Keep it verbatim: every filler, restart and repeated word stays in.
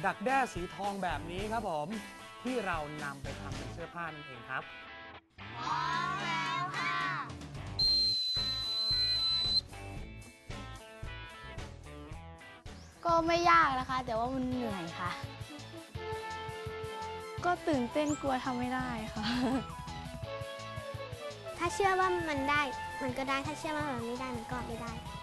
ดักแด้สีทองแบบนี้ครับผมที่เรานำไปทำเป็นเสื้อผ้านั่นเองครับพร้อมแล้วค่ะก็ไม่ยากนะคะแต่ว่ามันเหนื่อยค่ะก็ตื่นเต้นกลัวทำไม่ได้ค่ะถ้าเชื่อว่ามันได้มันก็ได้ถ้าเชื่อว่ามันไม่ได้มันก็ไม่ได้